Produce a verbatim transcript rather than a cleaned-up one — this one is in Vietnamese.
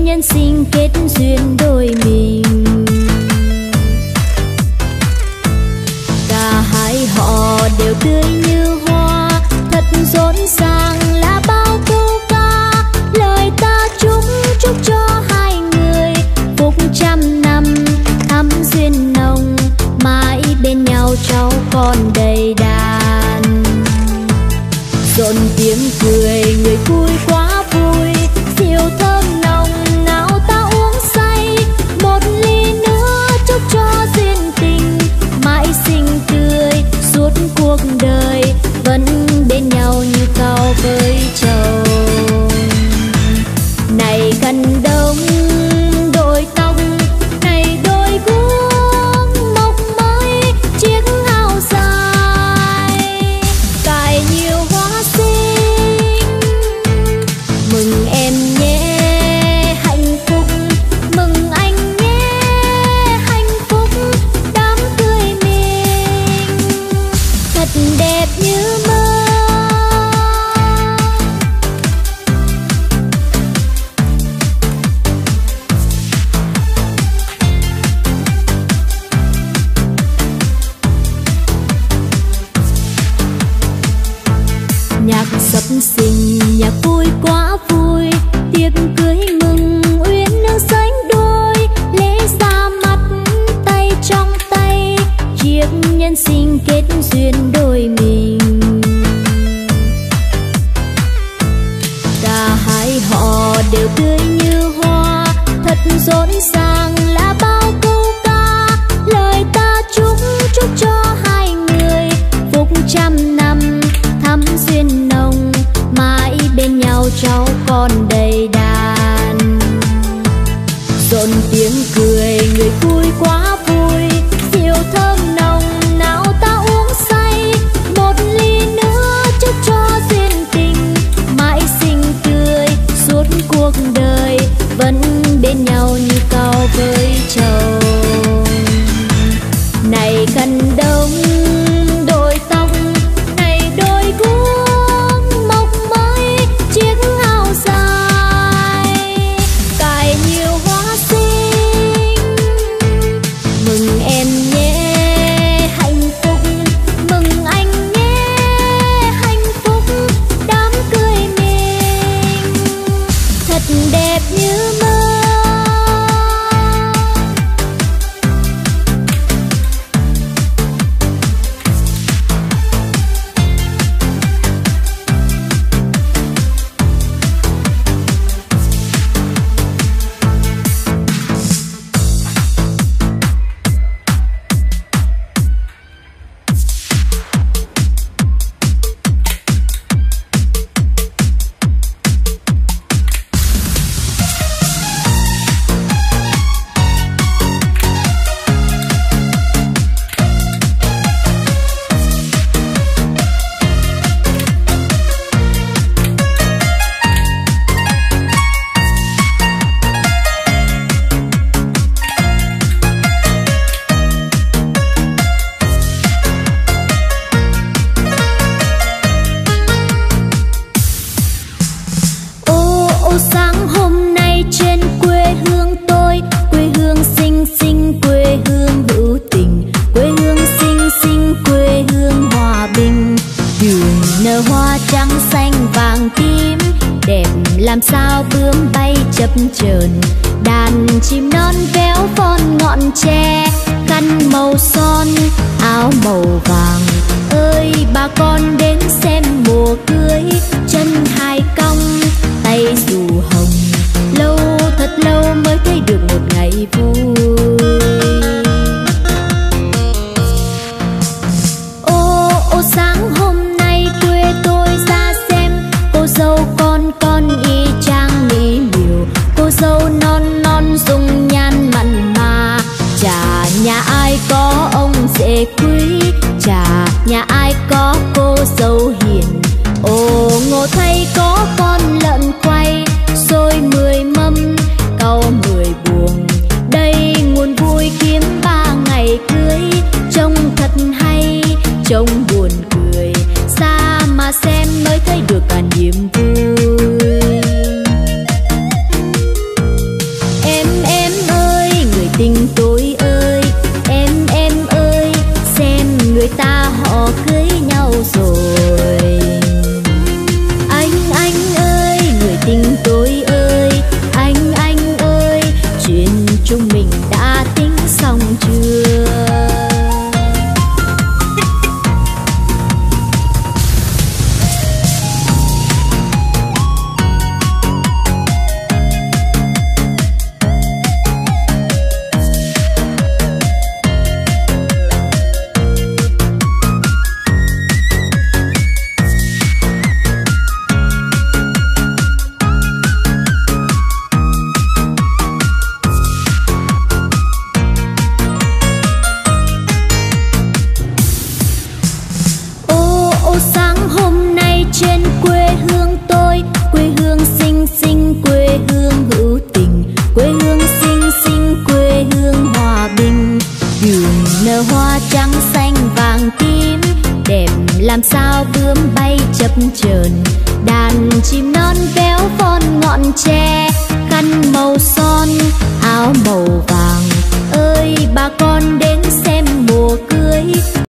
nhân sinh kết duyên đôi mình. Cả hai họ đều tươi như hoa, thật rộn ràng là bao câu ca. Lời ta chúc chúc cho hai người phúc trăm năm thắm duyên nồng, mãi bên nhau cháu con đầy đàn. Rộn tiếng cười người vui quá vui, rượu thơm nồng nào ta uống say. Một ly nữa chúc cho duyên tình mãi xinh tươi suốt cuộc đời, vẫn bên nhau như cao với chầu. Này khăn đông đôi tóc, này đôi guốc mộc mới chiếc áo dài cài nhiều hoa xinh. Mừng em nhé hạnh phúc, mừng anh nhé hạnh phúc, đám cưới mình thật đẹp như mơ. Nhạc sập sình nhạc vui quá vui, tiệc cưới mừng uyên ương sánh đôi. Lễ ra mắt tay trong tay, chiếc nhân sinh kết duyên đôi mình. Cả hai họ đều tươi như hoa, thật rộn ràng là bao câu ca. Lời ta chúc chúc cho hai người phúc trăm năm thắm duyên nồng, mãi bên nhau cháu con đầy đàn. Rộn tiếng cười người vui quá vui, rượu thơm nồng nào ta uống say. Một ly nữa chúc cho duyên tình mãi xinh tươi suốt cuộc đời, vẫn bên nhau như cao với chầu. Này khăn đông đôi tóc, này đôi guốc mộc mới chiếc áo dài cài nhiều hoa xinh. Mừng em nhé hạnh phúc, mừng anh nhé hạnh phúc, đám cưới mình thật đẹp như mơ. Sáng hôm nay trên quê hương tôi, quê hương xinh xinh, quê hương hữu tình, quê hương xinh xinh, quê hương hòa bình. Đường nở hoa trắng xanh vàng tím, đẹp làm sao bướm bay chập chờn. Đàn chim non véo von ngọn tre, khăn màu son áo màu vàng. Ơi bà con đến xem mùa cưới, chân hai cong tay dù hồng. Lâu thật lâu mới thấy được một ngày vui. Ô ô sáng hôm nay quê tôi ra xem, cô dâu con con y chang mỹ miều. Cô dâu non non dung nhan mặn mà, chả nhà ai có ông rể quý, chả nhà ai có cô dâu hiền. Ồ ngộ thay có con lợn quay, xôi mười mâm cau mười buồng. làm sao bướm bay chập chờn, đàn chim non véo von ngọn tre, khăn màu son áo màu vàng. Ơi bà con đến xem mùa cưới,